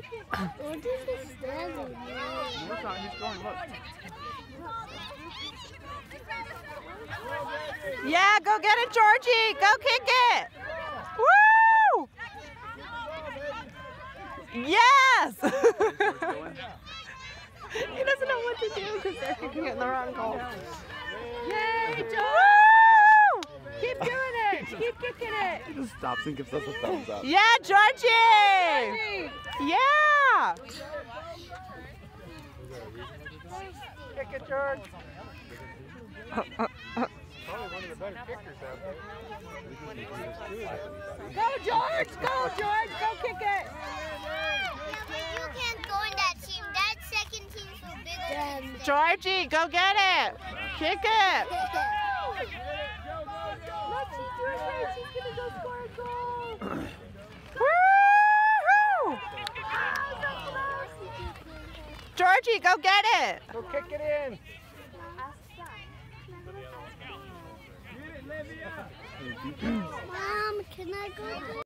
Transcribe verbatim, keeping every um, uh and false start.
What is he standing there? Look out, he's going, look. Yeah, go get it, Georgie. Go kick it. Woo! Yes! He doesn't know what to do because they're kicking it in the wrong goal. Yay, George! Woo! Keep doing it. Keep kicking it. He just stops and gives us a thumbs up. Yeah, Georgie! Yeah! Kick it, George. Probably one of the better kickers out there. Go, George! Go, George! Go kick it! Yeah, but you can't go in that team. That second team's so big. Yeah. Georgie, go get it! Kick it! Let's see, George. She's gonna go score a goal. Woo-hoo! Georgie, go get it! Go kick it in. Mom, can I go?